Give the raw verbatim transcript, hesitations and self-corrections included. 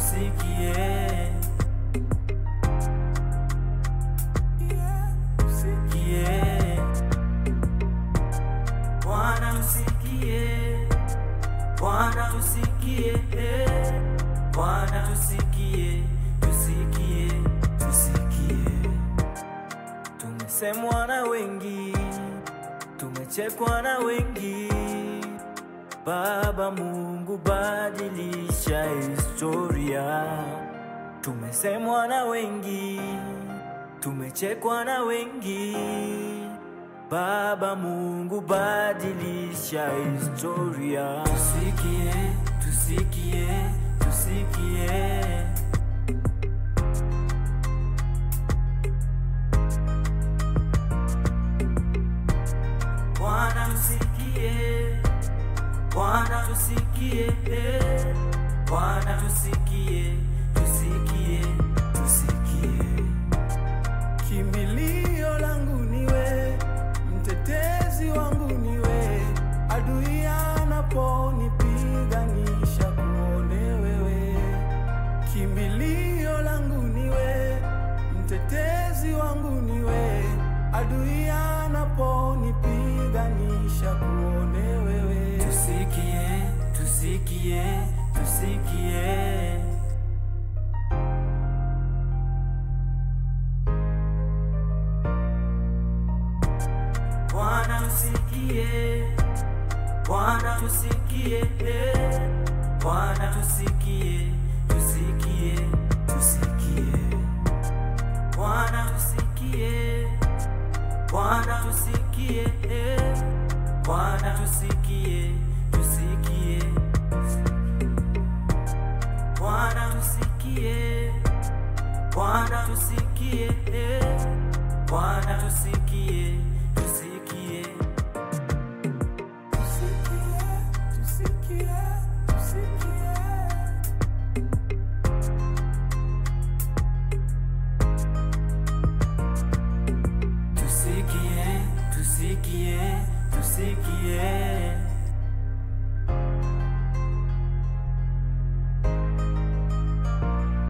tusikie. Tusikie. Bwana usikie, Bwana usikie, Bwana tusikie, tusikie, tusikie. Tumesemwa na wengi, tumechekwa na wengi. Baba Mungu badilisha historia. Tumesemwa na wengi, tumechekwa na wengi. Baba Mungu badilisha historia. Tusikie, tusikie, tusikie. Bwana usikie, Bwana usikie, Bwana tusikie, tusikie, tusikie. Kimbilio langu niwe, mtetezi wangu niwe, adui anaponipiganisha kuone wewe. Kimbilio langu niwe, mtetezi wangu niwe, adui anaponipiganisha kuone wewe. Tusikie, tusikie, tusikie. Bwana usikie, Bwana usikie, Bwana tusikie, tusikie, tusikie. Bwana usikie, Bwana usikie, Bwana tusikie, tusikie. Bwana usikie, Bwana usikie, Bwana tusikie, tusikie. Tusikie, tusikie, tusikie. Tusikie, tusikie, tusikie.